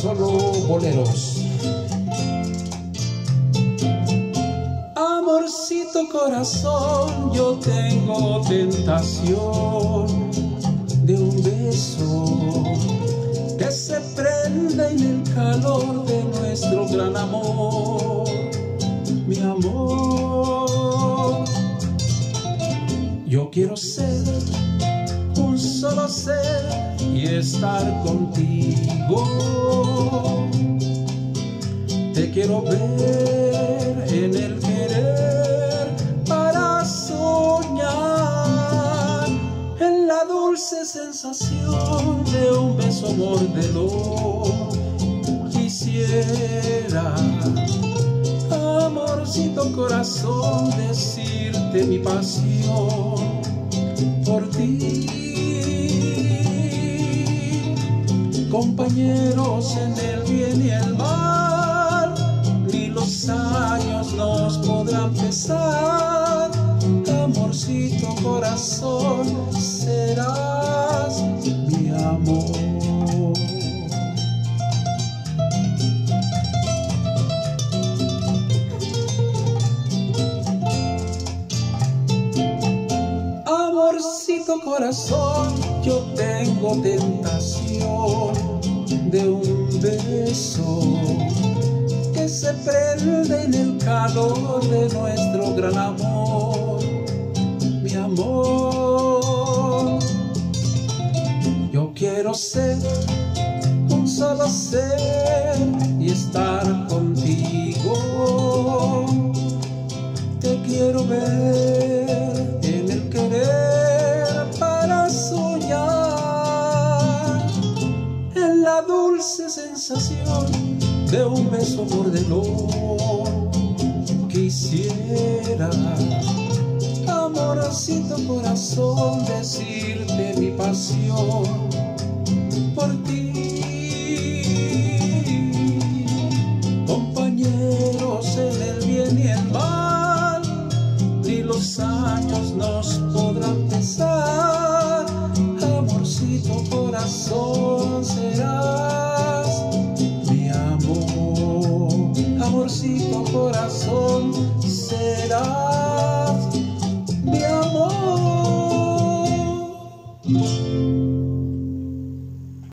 solo boleros. Amorcito corazón, yo tengo tentación de un beso que se prenda en el calor de nuestro gran amor, mi amor. Yo quiero ser un solo ser y estar contigo. Te quiero ver en el querer para soñar en la dulce sensación de un beso mordedor. Quisiera, amorcito corazón, decirte mi pasión por ti. Compañeros en el bien y el mal, ni los años nos podrán pesar. Amorcito corazón, serás mi amor. Amorcito corazón, yo tengo tentación de un beso que se prende en el calor de nuestro gran amor, mi amor. Yo quiero ser un solo ser y estar contigo. Te quiero ver en el querer para soñar en la dulce sensación de un beso mordedor. Quisiera, amorcito corazón, decirte mi pasión por ti. Compañeros en el bien y el mal, ni los años nos podrán pesar. Amorcito corazón, serás mi amor. Amorcito corazón, serás